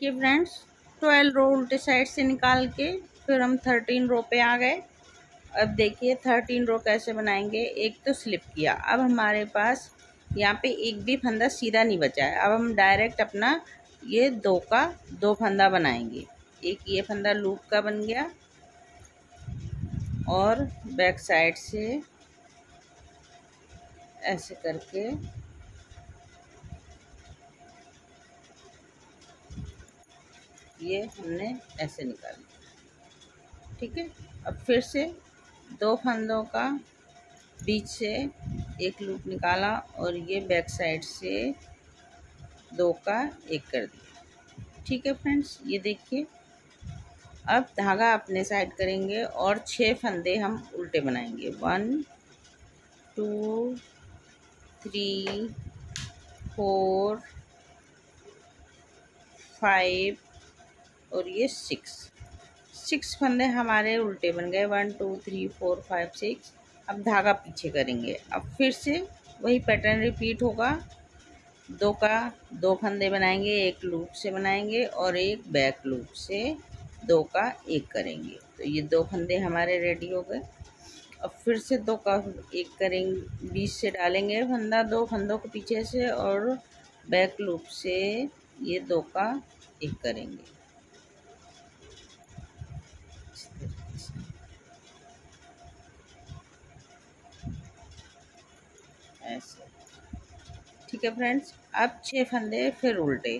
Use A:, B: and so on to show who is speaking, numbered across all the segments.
A: देखिए फ्रेंड्स, 12 रो उल्टे साइड से निकाल के फिर हम 13 रो पे आ गए। अब देखिए 13 रो कैसे बनाएंगे। एक तो स्लिप किया, अब हमारे पास यहाँ पे एक भी फंदा सीधा नहीं बचा है। अब हम डायरेक्ट अपना ये दो का दो फंदा बनाएंगे। एक ये फंदा लूप का बन गया और बैक साइड से ऐसे करके ये हमने ऐसे निकाल लिया। ठीक है, अब फिर से दो फंदों का बीच से एक लूप निकाला और ये बैक साइड से दो का एक कर दिया। ठीक है फ्रेंड्स, ये देखिए अब धागा अपने साइड करेंगे और 6 फंदे हम उल्टे बनाएंगे। 1 2 3 4 5 और ये 6 फंदे हमारे उल्टे बन गए। 1 2 3 4 5 6। अब धागा पीछे करेंगे। अब फिर से वही पैटर्न रिपीट होगा। दो का दो फंदे बनाएंगे, एक लूप से बनाएंगे और एक बैक लूप से दो का एक करेंगे। तो ये दो फंदे हमारे रेडी हो गए। अब फिर से दो का एक करेंगे, बीच से डालेंगे फंदा दो फंदों को पीछे से और बैक लूप से ये दो का एक करेंगे। ऐसे। ठीक है फ्रेंड्स, अब 6 फंदे फिर उल्टे।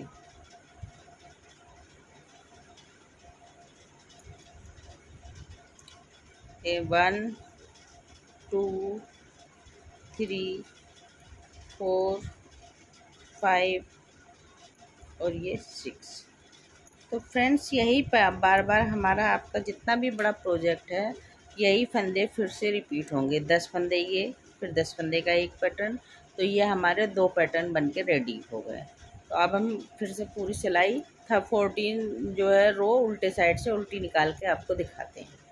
A: ये 1 2 3 4 5 और ये 6। तो फ्रेंड्स यही बार बार हमारा आपका जितना भी बड़ा प्रोजेक्ट है यही फंदे फिर से रिपीट होंगे। 10 फंदे ये, फिर 10 फंदे का एक पैटर्न। तो ये हमारे 2 पैटर्न बन के रेडी हो गए। तो अब हम फिर से पूरी सिलाई 14 जो है रो उल्टे साइड से उल्टी निकाल के आपको दिखाते हैं।